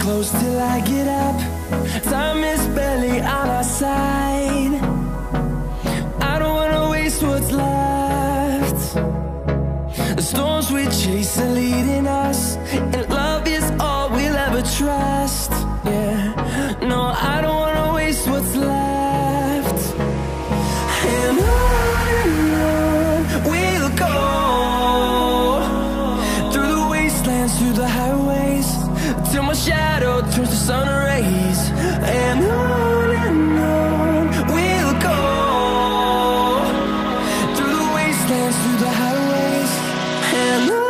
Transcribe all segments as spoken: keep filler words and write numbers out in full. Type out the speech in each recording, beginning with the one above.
close till I get up. Time is barely on our side. I don't wanna waste what's left. The storms we chase are leading us, and love is all we'll ever trust. Yeah, no, I don't wanna waste what's left. And on and on we'll go, through the wastelands, through the highways, till my shadow turns to sun rays. And on and on we'll go, through the wastelands, through the highways, and on.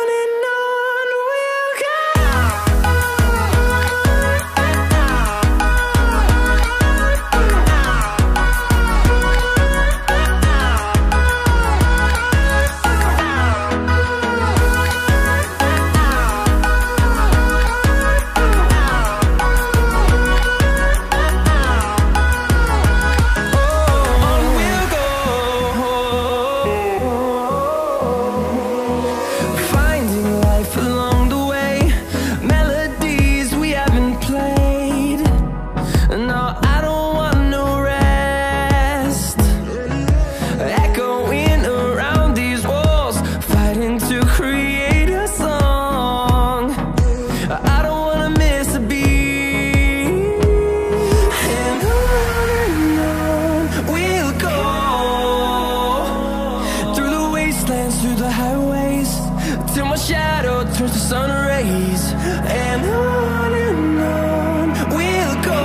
Through the highways, till my shadow turns to sun rays. And on and on we'll go,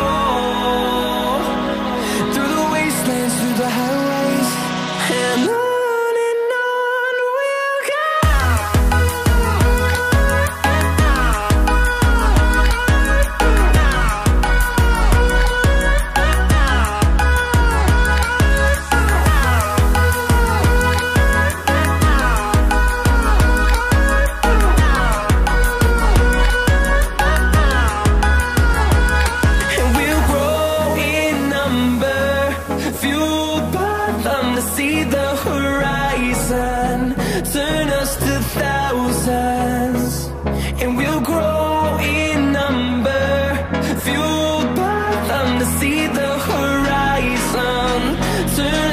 through the wastelands, through the highways, and on. See the horizon turn us to thousands, and we'll grow in number, fueled by them to see the horizon turn